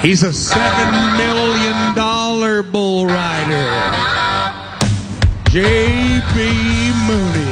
He's a $7 million bull rider. J.B. Mooney.